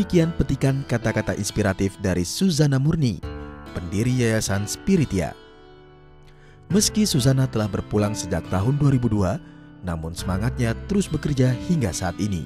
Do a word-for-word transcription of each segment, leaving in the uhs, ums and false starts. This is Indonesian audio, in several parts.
Demikian petikan kata-kata inspiratif dari Suzana Murni, pendiri Yayasan Spiritia. Meski Suzana telah berpulang sejak tahun dua ribu dua, namun semangatnya terus bekerja hingga saat ini.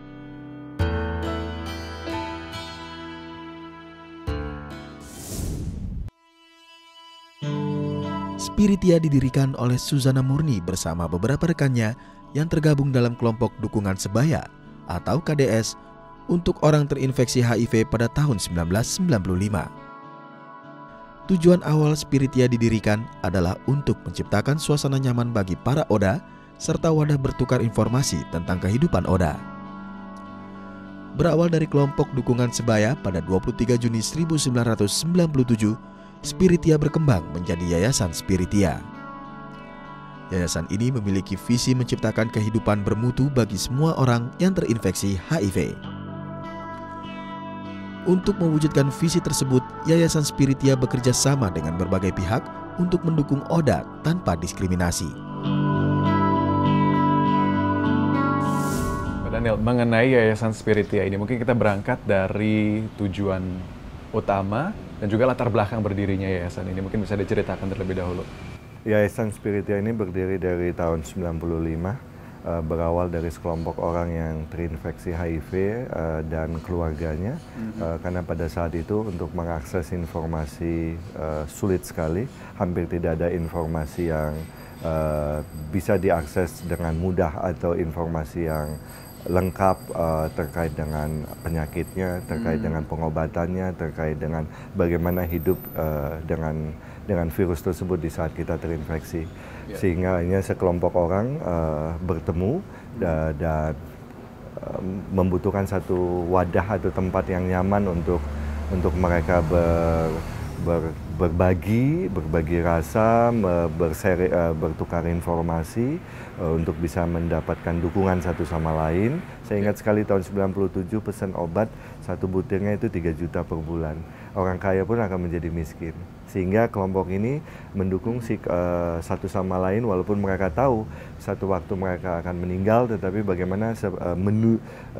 Spiritia didirikan oleh Suzana Murni bersama beberapa rekannya yang tergabung dalam kelompok dukungan sebaya atau K D S untuk orang terinfeksi H I V pada tahun seribu sembilan ratus sembilan puluh lima. Tujuan awal Spiritia didirikan adalah untuk menciptakan suasana nyaman bagi para Oda serta wadah bertukar informasi tentang kehidupan Oda. Berawal dari kelompok dukungan sebaya pada dua puluh tiga Juni seribu sembilan ratus sembilan puluh tujuh, Spiritia berkembang menjadi Yayasan Spiritia. Yayasan ini memiliki visi menciptakan kehidupan bermutu bagi semua orang yang terinfeksi H I V. Untuk mewujudkan visi tersebut, Yayasan Spiritia bekerja sama dengan berbagai pihak untuk mendukung Oda tanpa diskriminasi. Pak Daniel, mengenai Yayasan Spiritia ini, mungkin kita berangkat dari tujuan utama dan juga latar belakang berdirinya yayasan ini. Mungkin bisa diceritakan terlebih dahulu. Yayasan Spiritia ini berdiri dari tahun sembilan puluh lima. Uh, berawal dari sekelompok orang yang terinfeksi H I V uh, dan keluarganya, mm-hmm. uh, karena pada saat itu untuk mengakses informasi uh, sulit sekali, hampir tidak ada informasi yang uh, bisa diakses dengan mudah atau informasi yang lengkap uh, terkait dengan penyakitnya, terkait mm. dengan pengobatannya, terkait dengan bagaimana hidup uh, dengan dengan virus tersebut di saat kita terinfeksi. Yeah. Sehingga hanya sekelompok orang uh, bertemu da dan uh, membutuhkan satu wadah atau tempat yang nyaman untuk untuk mereka ber, ber, berbagi, berbagi rasa, berseri, uh, bertukar informasi uh, untuk bisa mendapatkan dukungan satu sama lain. Saya ingat sekali tahun sembilan puluh tujuh pesan obat satu butirnya itu tiga juta per bulan. Orang kaya pun akan menjadi miskin. Sehingga kelompok ini mendukung si, uh, satu sama lain walaupun mereka tahu satu waktu mereka akan meninggal, tetapi bagaimana uh, menu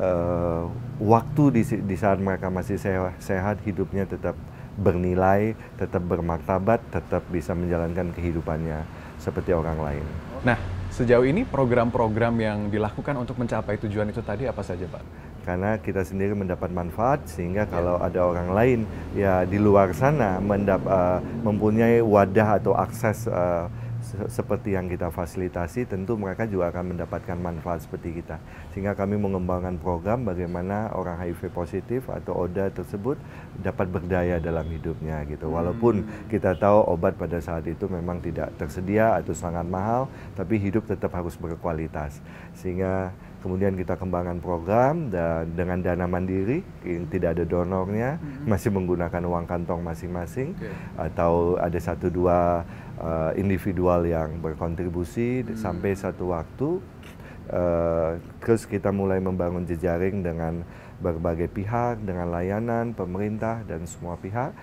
uh, waktu di, di saat mereka masih sehat, sehat hidupnya tetap bernilai, tetap bermartabat, tetap bisa menjalankan kehidupannya seperti orang lain. Nah, sejauh ini program-program yang dilakukan untuk mencapai tujuan itu tadi apa saja, Pak? Karena kita sendiri mendapat manfaat, sehingga kalau ada orang lain ya di luar sana mendap, uh, mempunyai wadah atau akses uh, se seperti yang kita fasilitasi, tentu mereka juga akan mendapatkan manfaat seperti kita. Sehingga kami mengembangkan program bagaimana orang H I V positif atau Oda tersebut dapat berdaya dalam hidupnya gitu. Walaupun kita tahu obat pada saat itu memang tidak tersedia atau sangat mahal, tapi hidup tetap harus berkualitas. Sehingga kemudian kita kembangkan program dan dengan dana mandiri, tidak ada donornya, mm-hmm. masih menggunakan uang kantong masing-masing, okay. atau ada satu dua uh, individual yang berkontribusi mm-hmm. sampai satu waktu, uh, terus kita mulai membangun jejaring dengan berbagai pihak, dengan layanan, pemerintah dan semua pihak.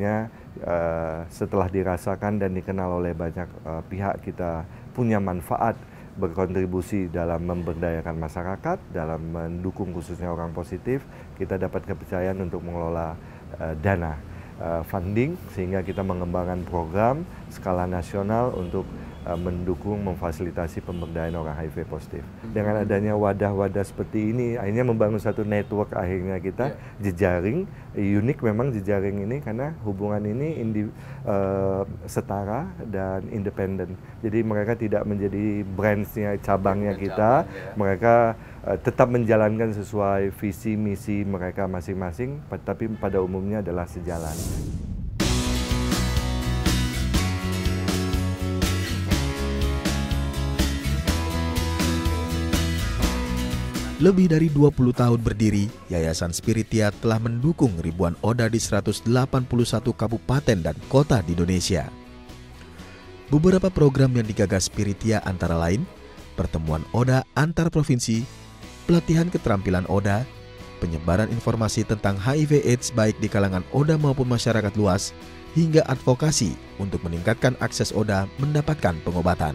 Uh, setelah dirasakan dan dikenal oleh banyak uh, pihak, kita punya manfaat berkontribusi dalam memberdayakan masyarakat, dalam mendukung khususnya orang positif, kita dapat kepercayaan untuk mengelola uh, dana uh, funding, sehingga kita mengembangkan program skala nasional untuk uh, mendukung, memfasilitasi pemberdayaan orang H I V positif. Dengan adanya wadah-wadah seperti ini, akhirnya membangun satu network, akhirnya kita yeah. jejaring, unik memang jejaring ini karena hubungan ini indi, uh, setara dan independen. Jadi mereka tidak menjadi brandsnya, cabangnya kita, cabang, ya. Mereka uh, tetap menjalankan sesuai visi misi mereka masing-masing, tapi pada umumnya adalah sejalan. Lebih dari dua puluh tahun berdiri, Yayasan Spiritia telah mendukung ribuan Oda di seratus delapan puluh satu kabupaten dan kota di Indonesia. Beberapa program yang digagas Spiritia antara lain pertemuan Oda antar provinsi, pelatihan keterampilan Oda, penyebaran informasi tentang H I V AIDS baik di kalangan Oda maupun masyarakat luas, hingga advokasi untuk meningkatkan akses Oda mendapatkan pengobatan.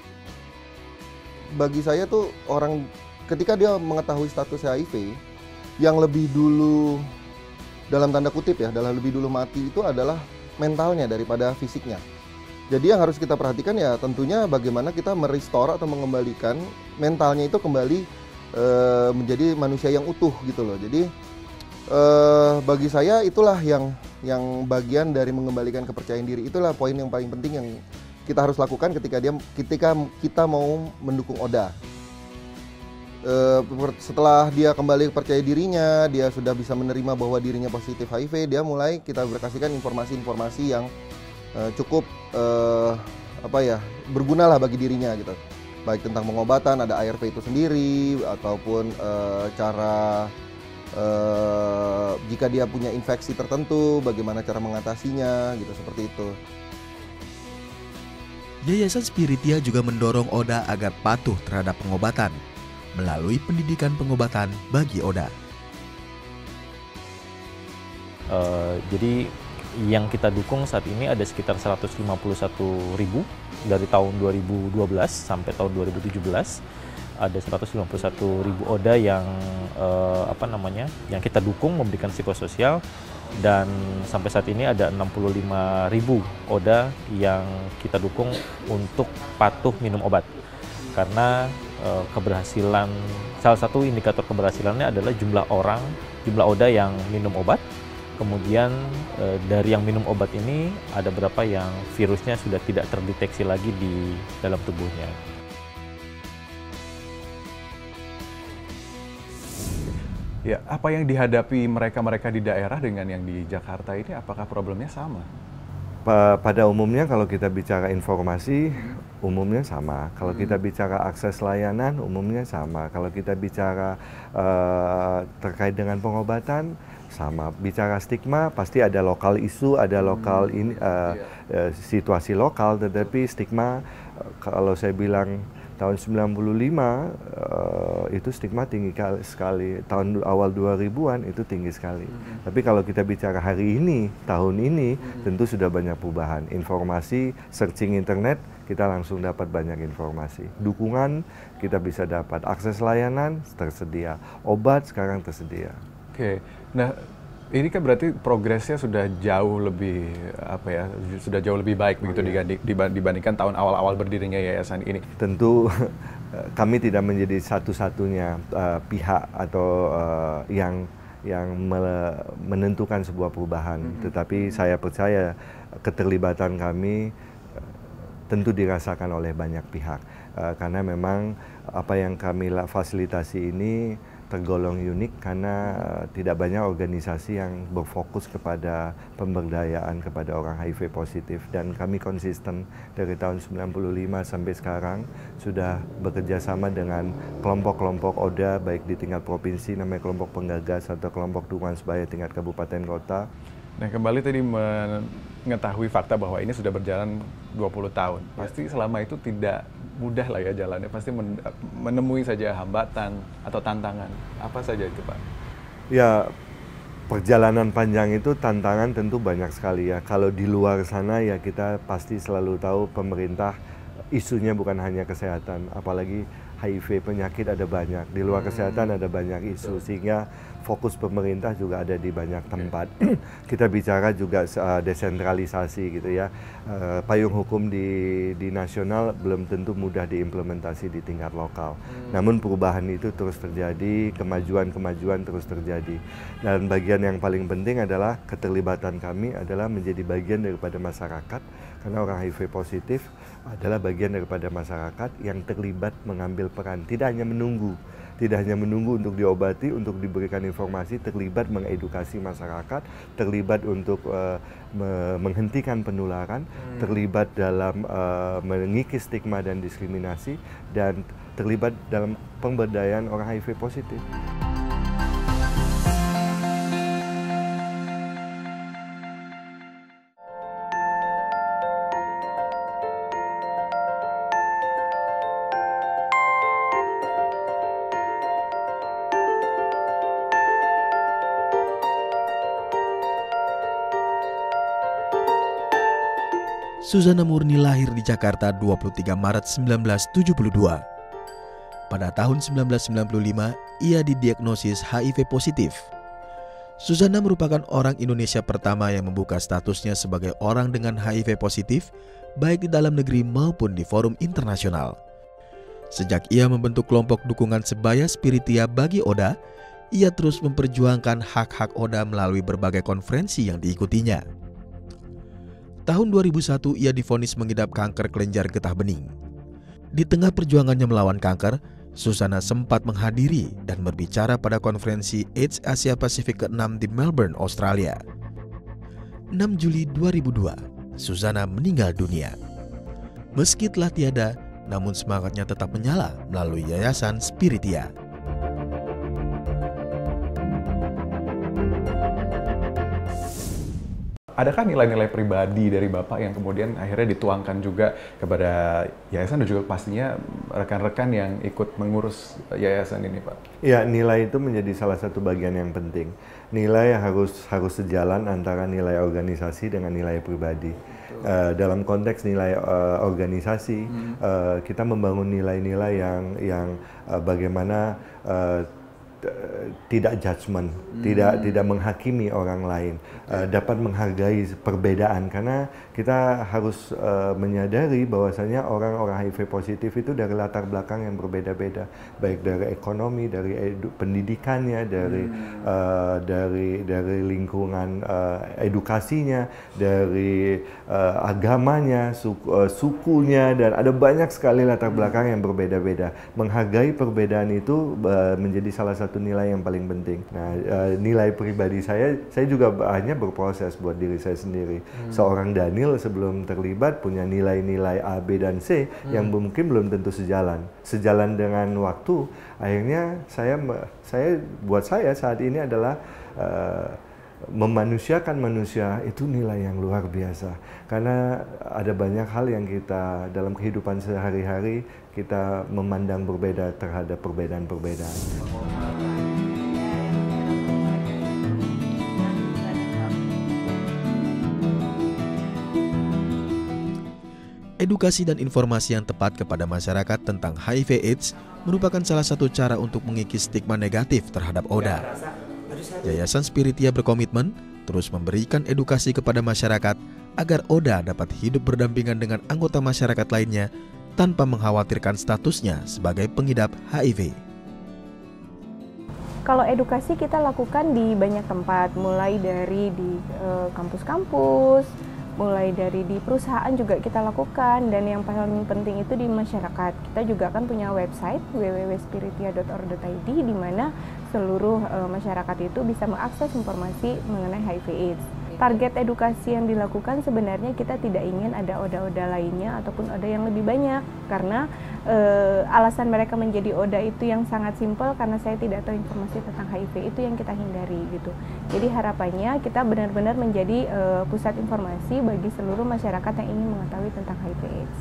Bagi saya tuh orang ketika dia mengetahui status H I V, yang lebih dulu, dalam tanda kutip ya, dalam lebih dulu mati itu adalah mentalnya daripada fisiknya. Jadi yang harus kita perhatikan ya tentunya bagaimana kita merestore atau mengembalikan mentalnya itu kembali e, menjadi manusia yang utuh gitu loh. Jadi e, bagi saya itulah yang yang bagian dari mengembalikan kepercayaan diri. Itulah poin yang paling penting yang kita harus lakukan ketika dia ketika kita mau mendukung Oda. E, setelah dia kembali percaya dirinya, dia sudah bisa menerima bahwa dirinya positif H I V, dia mulai kita berkasihkan informasi-informasi yang e, cukup e, apa ya berguna lah bagi dirinya gitu. Baik tentang pengobatan, ada A R V itu sendiri, ataupun e, cara e, jika dia punya infeksi tertentu, bagaimana cara mengatasinya gitu, seperti itu. Yayasan Spiritia juga mendorong Oda agar patuh terhadap pengobatan melalui pendidikan pengobatan bagi Oda. Uh, jadi yang kita dukung saat ini ada sekitar seratus lima puluh satu ribu dari tahun dua ribu dua belas sampai tahun dua ribu tujuh belas. Ada seratus lima puluh satu ribu Oda yang uh, apa namanya yang kita dukung memberikan psikososial, dan sampai saat ini ada enam puluh lima ribu Oda yang kita dukung untuk patuh minum obat. Karena uh, keberhasilan, salah satu indikator keberhasilannya adalah jumlah orang, jumlah Oda yang minum obat. Kemudian uh, dari yang minum obat ini ada berapa yang virusnya sudah tidak terdeteksi lagi di dalam tubuhnya. Ya, apa yang dihadapi mereka-mereka di daerah dengan yang di Jakarta ini, apakah problemnya sama? Pada umumnya kalau kita bicara informasi, umumnya sama. Kalau kita bicara akses layanan, umumnya sama. Kalau kita bicara uh, terkait dengan pengobatan, sama. Bicara stigma, pasti ada lokal isu, ada lokal ini, uh, uh, situasi lokal, tetapi stigma, uh, kalau saya bilang tahun sembilan puluh lima uh, itu stigma tinggi sekali, tahun awal dua ribuan itu tinggi sekali. Mm-hmm. Tapi kalau kita bicara hari ini, tahun ini, mm-hmm. tentu sudah banyak perubahan. Informasi, searching internet, kita langsung dapat banyak informasi. Dukungan kita bisa dapat, akses layanan tersedia, obat sekarang tersedia. Oke, nah ini kan berarti progresnya sudah jauh lebih apa ya, sudah jauh lebih baik begitu oh, iya. dibandingkan tahun awal-awal berdirinya yayasan ini. Tentu kami tidak menjadi satu-satunya uh, pihak atau uh, yang yang menentukan sebuah perubahan, mm-hmm. tetapi saya percaya keterlibatan kami uh, tentu dirasakan oleh banyak pihak uh, karena memang apa yang kami fasilitasi ini tergolong unik karena uh, tidak banyak organisasi yang berfokus kepada pemberdayaan kepada orang H I V positif, dan kami konsisten dari tahun sembilan puluh lima sampai sekarang sudah bekerja sama dengan kelompok-kelompok Oda baik di tingkat provinsi namanya kelompok penggagas atau kelompok dukungan sebaya tingkat kabupaten kota. Nah, kembali tadi mengetahui fakta bahwa ini sudah berjalan dua puluh tahun. Pasti selama itu tidak mudah lah ya jalannya, pasti menemui saja hambatan atau tantangan. Apa saja itu, Pak? Ya, perjalanan panjang itu tantangan tentu banyak sekali ya. Kalau di luar sana ya kita pasti selalu tahu pemerintah isunya bukan hanya kesehatan, apalagi H I V penyakit ada banyak, di luar hmm. kesehatan ada banyak isu, sehingga fokus pemerintah juga ada di banyak tempat. Okay. Kita bicara juga uh, desentralisasi gitu ya, uh, payung hukum di, di nasional belum tentu mudah diimplementasi di tingkat lokal. Hmm. Namun perubahan itu terus terjadi, kemajuan-kemajuan terus terjadi. Dan bagian yang paling penting adalah keterlibatan kami adalah menjadi bagian daripada masyarakat, karena orang H I V positif adalah bagian daripada masyarakat yang terlibat mengambil peran, tidak hanya menunggu. Tidak hanya menunggu untuk diobati, untuk diberikan informasi, terlibat mengedukasi masyarakat, terlibat untuk uh, me menghentikan penularan, hmm. terlibat dalam uh, mengikis stigma dan diskriminasi, dan terlibat dalam pemberdayaan orang H I V positif. Suzana Murni lahir di Jakarta dua puluh tiga Maret seribu sembilan ratus tujuh puluh dua. Pada tahun seribu sembilan ratus sembilan puluh lima, ia didiagnosis H I V positif. Susana merupakan orang Indonesia pertama yang membuka statusnya sebagai orang dengan H I V positif, baik di dalam negeri maupun di forum internasional. Sejak ia membentuk kelompok dukungan sebaya Spiritia bagi Oda, ia terus memperjuangkan hak-hak Oda melalui berbagai konferensi yang diikutinya. Tahun dua ribu satu ia divonis mengidap kanker kelenjar getah bening. Di tengah perjuangannya melawan kanker, Susana sempat menghadiri dan berbicara pada konferensi AIDS Asia Pasifik keenam di Melbourne, Australia. enam Juli dua ribu dua, Susana meninggal dunia. Meski telah tiada, namun semangatnya tetap menyala melalui Yayasan Spiritia. Adakah nilai-nilai pribadi dari Bapak yang kemudian akhirnya dituangkan juga kepada yayasan dan juga pastinya rekan-rekan yang ikut mengurus yayasan ini, Pak? Ya, nilai itu menjadi salah satu bagian yang penting. Nilai harus harus sejalan antara nilai organisasi dengan nilai pribadi. Uh, dalam konteks nilai uh, organisasi, hmm. uh, kita membangun nilai-nilai yang yang uh, bagaimana uh, tidak judgement, hmm. tidak tidak menghakimi orang lain, okay. uh, dapat menghargai perbedaan, karena kita harus uh, menyadari bahwasanya orang-orang H I V positif itu dari latar belakang yang berbeda-beda, baik dari ekonomi, dari edu, pendidikannya, dari hmm. uh, dari dari lingkungan uh, edukasinya, dari uh, agamanya, suku, uh, sukunya, dan ada banyak sekali latar belakang yang berbeda-beda. Menghargai perbedaan itu uh, menjadi salah satu nilai yang paling penting. Nah, uh, nilai pribadi saya, saya juga hanya berproses buat diri saya sendiri. Hmm. Seorang Daniel sebelum terlibat punya nilai-nilai A, B, dan C hmm. yang mungkin belum tentu sejalan. Sejalan dengan waktu, akhirnya saya, saya buat saya saat ini adalah uh, memanusiakan manusia itu nilai yang luar biasa. Karena ada banyak hal yang kita dalam kehidupan sehari-hari kita memandang berbeda terhadap perbedaan-perbedaan. Edukasi dan informasi yang tepat kepada masyarakat tentang H I V AIDS merupakan salah satu cara untuk mengikis stigma negatif terhadap Oda. Yayasan Spiritia berkomitmen terus memberikan edukasi kepada masyarakat agar Oda dapat hidup berdampingan dengan anggota masyarakat lainnya tanpa mengkhawatirkan statusnya sebagai pengidap H I V. Kalau edukasi kita lakukan di banyak tempat, mulai dari di kampus-kampus, e, mulai dari di perusahaan juga kita lakukan, dan yang paling penting itu di masyarakat. Kita juga kan punya website w w w titik spiritia titik org titik i d di mana seluruh e, masyarakat itu bisa mengakses informasi mengenai H I V AIDS. Target edukasi yang dilakukan sebenarnya kita tidak ingin ada oda-oda lainnya ataupun oda yang lebih banyak, karena e, alasan mereka menjadi oda itu yang sangat simpel, karena saya tidak tahu informasi tentang H I V, itu yang kita hindari gitu. Jadi harapannya kita benar-benar menjadi e, pusat informasi bagi seluruh masyarakat yang ingin mengetahui tentang H I V AIDS.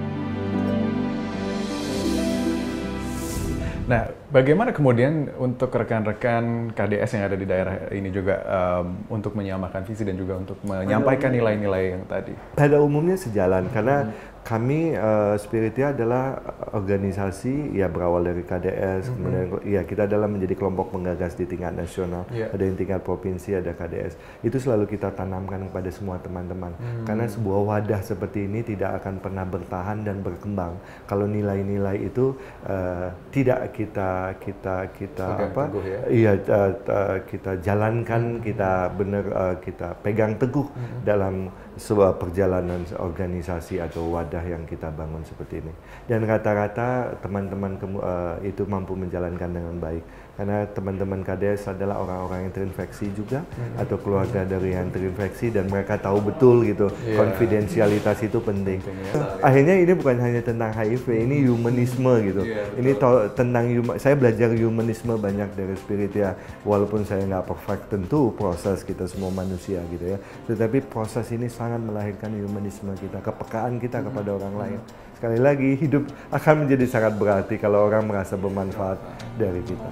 Nah, bagaimana kemudian untuk rekan-rekan K D S yang ada di daerah ini juga um, untuk menyamakan visi dan juga untuk menyampaikan nilai-nilai yang tadi? Pada umumnya sejalan, karena hmm. kami uh, Spiritia adalah organisasi ya berawal dari K D S, mm-hmm. kemudian ya kita adalah menjadi kelompok penggagas di tingkat nasional, yeah. ada yang tingkat provinsi, ada K D S. Itu selalu kita tanamkan kepada semua teman-teman, mm. karena sebuah wadah seperti ini tidak akan pernah bertahan dan berkembang kalau nilai-nilai itu uh, tidak kita kita kita pegang apa? Teguh, ya? Iya uh, uh, kita jalankan, mm. kita benar uh, kita pegang teguh mm. dalam sebuah perjalanan organisasi atau wadah yang kita bangun seperti ini. Dan rata-rata teman-teman uh, itu mampu menjalankan dengan baik. Karena teman-teman K D S adalah orang-orang yang terinfeksi juga, hmm. atau keluarga dari yang terinfeksi, dan mereka tahu betul gitu, yeah. konfidensialitas itu penting. penting ya. Akhirnya ini bukan hanya tentang H I V, ini humanisme gitu. Yeah, ini tentang, saya belajar humanisme banyak dari Spiritia, walaupun saya nggak perfect, tentu proses kita semua manusia gitu ya. Tetapi proses ini sangat melahirkan humanisme kita, kepekaan kita hmm. kepada orang lain. Sekali lagi, hidup akan menjadi sangat berarti kalau orang merasa bermanfaat dari kita.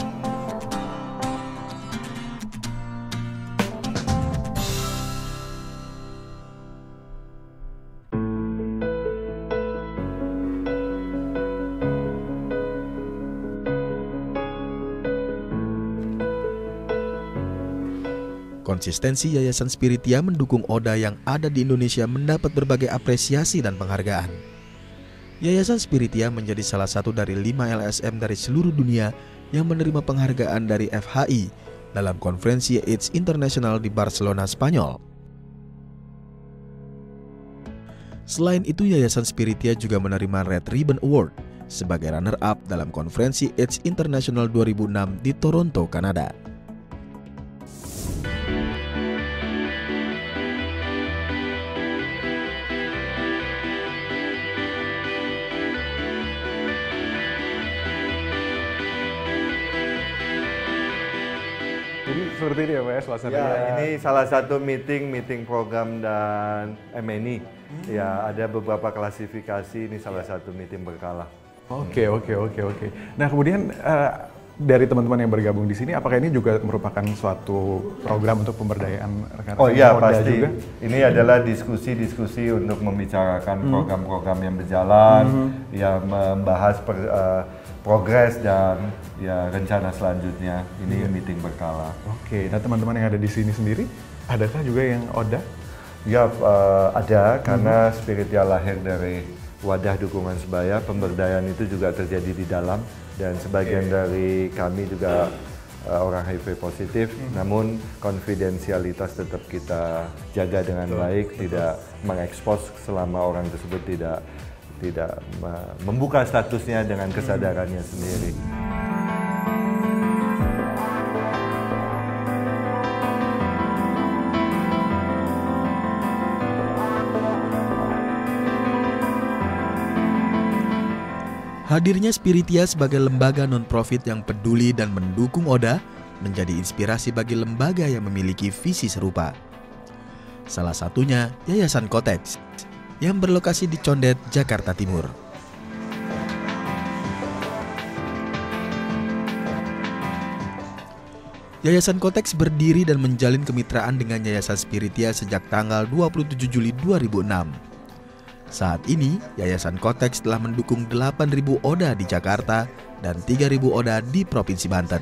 konsistensi Yayasan Spiritia mendukung Oda yang ada di Indonesia mendapat berbagai apresiasi dan penghargaan. Yayasan Spiritia menjadi salah satu dari lima L S M dari seluruh dunia yang menerima penghargaan dari F H I dalam konferensi AIDS International di Barcelona, Spanyol. Selain itu, Yayasan Spiritia juga menerima Red Ribbon Award sebagai runner-up dalam konferensi AIDS International dua ribu enam di Toronto, Kanada. Jadi seperti ini ya Pak ya suasananya. Ya, ini salah satu meeting, meeting program dan M N I. Hmm. Ya, ada beberapa klasifikasi, ini salah satu meeting berkala. Oke, oke, oke, oke. Nah kemudian uh, dari teman-teman yang bergabung di sini, apakah ini juga merupakan suatu program untuk pemberdayaan rekan-rekan Oh iya, Oda pasti. juga? Ini adalah diskusi-diskusi untuk membicarakan program-program yang berjalan, hmm. yang membahas per, uh, progres dan ya rencana selanjutnya. Ini yeah. meeting berkala. Oke, nah teman-teman yang ada di sini sendiri, adakah juga yang Oda? Ya, uh, ada, karena hmm. Spiritia lahir dari wadah dukungan sebaya, pemberdayaan itu juga terjadi di dalam, dan sebagian okay. dari kami juga uh, orang H I V positif, hmm. namun konfidensialitas tetap kita jaga dengan betul, baik, betul. Tidak mengekspos selama orang tersebut tidak tidak membuka statusnya dengan kesadarannya hmm. sendiri. Hadirnya Spiritia sebagai lembaga non-profit yang peduli dan mendukung Oda menjadi inspirasi bagi lembaga yang memiliki visi serupa. Salah satunya Yayasan Kotex yang berlokasi di Condet, Jakarta Timur. Yayasan Kotex berdiri dan menjalin kemitraan dengan Yayasan Spiritia sejak tanggal dua puluh tujuh Juli dua ribu enam. Saat ini, Yayasan Kotex telah mendukung delapan ribu Oda di Jakarta dan tiga ribu Oda di Provinsi Banten.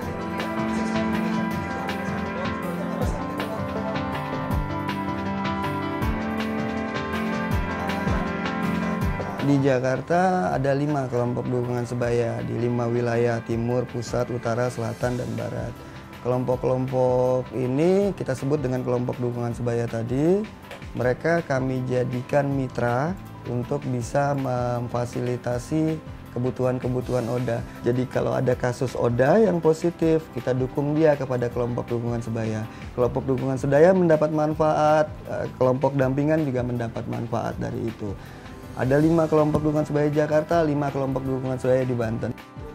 Di Jakarta ada lima kelompok dukungan sebaya di lima wilayah: timur, pusat, utara, selatan, dan barat. Kelompok-kelompok ini kita sebut dengan kelompok dukungan sebaya tadi. Mereka kami jadikan mitra untuk bisa memfasilitasi kebutuhan-kebutuhan Oda. Jadi kalau ada kasus Oda yang positif, kita dukung dia kepada kelompok dukungan sebaya. Kelompok dukungan sebaya mendapat manfaat, kelompok dampingan juga mendapat manfaat dari itu. Ada lima kelompok dukungan sebaya di Jakarta, lima kelompok dukungan sebaya di Banten.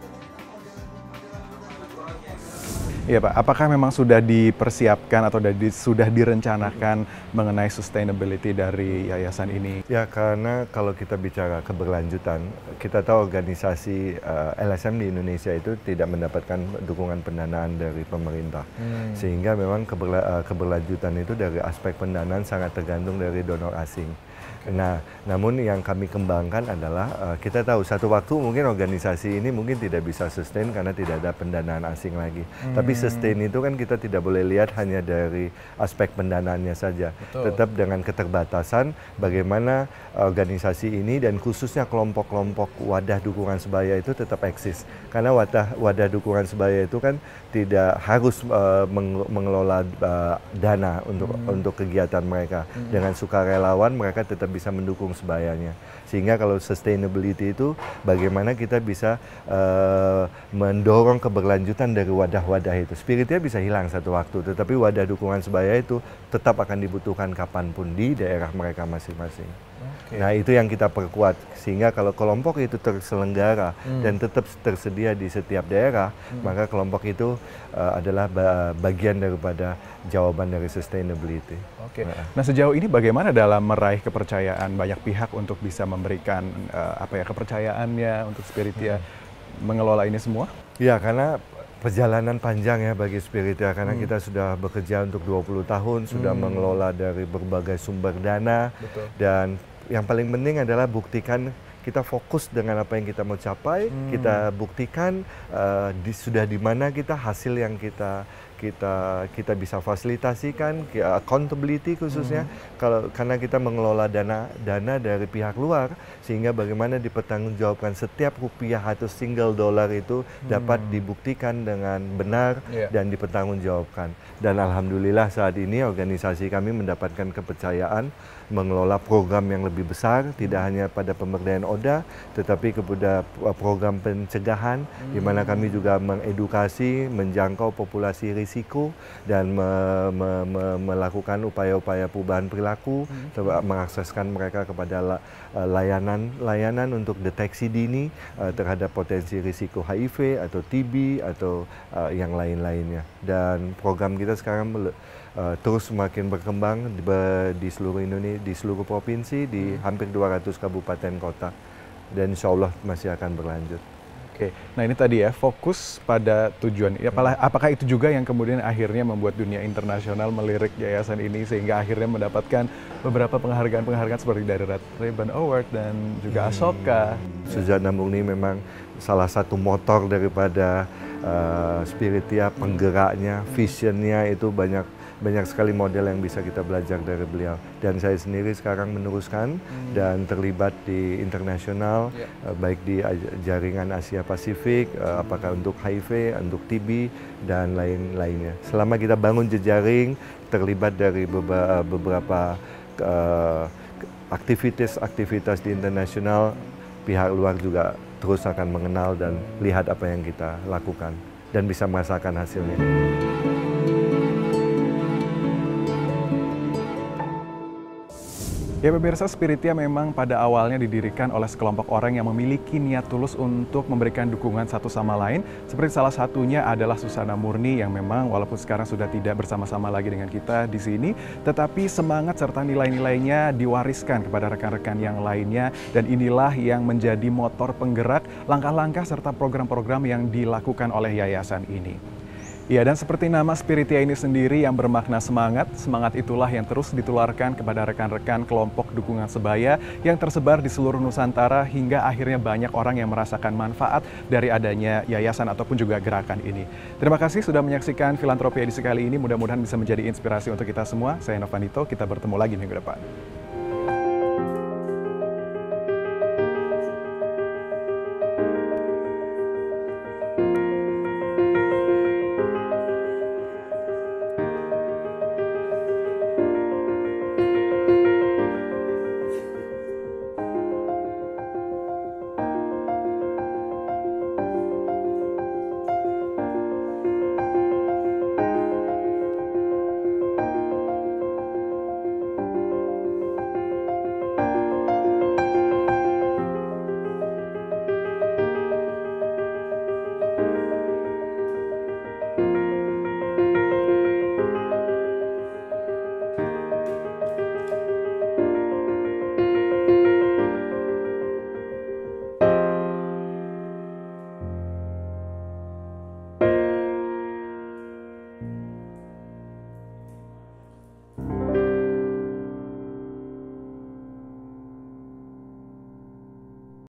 Iya Pak, apakah memang sudah dipersiapkan atau sudah direncanakan mengenai sustainability dari yayasan ini? Ya, karena kalau kita bicara keberlanjutan, kita tahu organisasi uh, L S M di Indonesia itu tidak mendapatkan dukungan pendanaan dari pemerintah. Hmm. Sehingga memang keberla uh, keberlanjutan itu dari aspek pendanaan sangat tergantung dari donor asing. Nah, namun yang kami kembangkan adalah uh, kita tahu satu waktu mungkin organisasi ini mungkin tidak bisa sustain karena tidak ada pendanaan asing lagi. Hmm. Tapi sustain itu kan kita tidak boleh lihat hanya dari aspek pendanaannya saja. Betul. Tetap dengan keterbatasan bagaimana organisasi ini dan khususnya kelompok-kelompok wadah dukungan sebaya itu tetap eksis. Karena wadah wadah dukungan sebaya itu kan tidak harus uh, meng mengelola uh, dana untuk hmm. untuk kegiatan mereka. Hmm. Dengan sukarelawan mereka tetap bisa mendukung sebayanya. Sehingga kalau sustainability itu bagaimana kita bisa uh, mendorong keberlanjutan dari wadah-wadah itu. Spiritia bisa hilang satu waktu, tetapi wadah dukungan sebaya itu tetap akan dibutuhkan kapanpun di daerah mereka masing-masing. Okay. Nah, itu yang kita perkuat, sehingga kalau kelompok itu terselenggara hmm. dan tetap tersedia di setiap daerah, hmm. maka kelompok itu uh, adalah ba bagian daripada jawaban dari sustainability. Oke. Okay. Nah, nah, sejauh ini bagaimana dalam meraih kepercayaan banyak pihak untuk bisa memberikan uh, apa ya kepercayaannya untuk Spiritia hmm. mengelola ini semua? Ya, karena perjalanan panjang ya bagi Spiritia, karena hmm. kita sudah bekerja untuk dua puluh tahun, sudah hmm. mengelola dari berbagai sumber dana. Betul. Dan yang paling penting adalah buktikan kita fokus dengan apa yang kita mau capai, hmm. kita buktikan uh, di, sudah di mana kita, hasil yang kita kita kita bisa fasilitasikan, accountability khususnya hmm. kalau karena kita mengelola dana dana dari pihak luar, sehingga bagaimana dipertanggungjawabkan setiap rupiah atau single dollar itu hmm. dapat dibuktikan dengan benar yeah. dan dipertanggungjawabkan. Dan alhamdulillah saat ini organisasi kami mendapatkan kepercayaan mengelola program yang lebih besar, tidak hanya pada pemberdayaan ODA, tetapi kepada program pencegahan, hmm. di mana kami juga mengedukasi, menjangkau populasi risiko, dan me, me, me, melakukan upaya-upaya perubahan perilaku, hmm. mengakseskan mereka kepada layanan-layanan untuk deteksi dini uh, terhadap potensi risiko H I V atau T B atau uh, yang lain-lainnya. Dan program kita sekarang Uh, terus semakin berkembang di, di seluruh Indonesia, di seluruh provinsi, di hampir dua ratus kabupaten kota, dan insya Allah masih akan berlanjut. Oke, nah ini tadi ya, fokus pada tujuan. Apakah, apakah itu juga yang kemudian akhirnya membuat dunia internasional melirik yayasan ini sehingga akhirnya mendapatkan beberapa penghargaan-penghargaan seperti dari Red Ribbon Award dan juga Ashoka. Sujana Murni memang salah satu motor daripada uh, Spiritia, penggeraknya, visionnya itu banyak banyak sekali model yang bisa kita belajar dari beliau. Dan saya sendiri sekarang meneruskan hmm. dan terlibat di internasional, yeah. uh, baik di jaringan Asia Pasifik, uh, apakah untuk H I V, untuk T B, dan lain-lainnya. Selama kita bangun jejaring, terlibat dari beberapa, beberapa uh, aktivitas-aktivitas di internasional, pihak luar juga terus akan mengenal dan lihat apa yang kita lakukan dan bisa merasakan hasilnya. Ya pemirsa, Spiritia memang pada awalnya didirikan oleh sekelompok orang yang memiliki niat tulus untuk memberikan dukungan satu sama lain. Seperti salah satunya adalah Susana Murni yang memang walaupun sekarang sudah tidak bersama-sama lagi dengan kita di sini, tetapi semangat serta nilai-nilainya diwariskan kepada rekan-rekan yang lainnya, dan inilah yang menjadi motor penggerak langkah-langkah serta program-program yang dilakukan oleh yayasan ini. Ya, dan seperti nama Spiritia ini sendiri yang bermakna semangat, semangat itulah yang terus ditularkan kepada rekan-rekan kelompok dukungan sebaya yang tersebar di seluruh Nusantara hingga akhirnya banyak orang yang merasakan manfaat dari adanya yayasan ataupun juga gerakan ini. Terima kasih sudah menyaksikan Filantropi edisi kali ini, mudah-mudahan bisa menjadi inspirasi untuk kita semua. Saya Novanito, kita bertemu lagi minggu depan.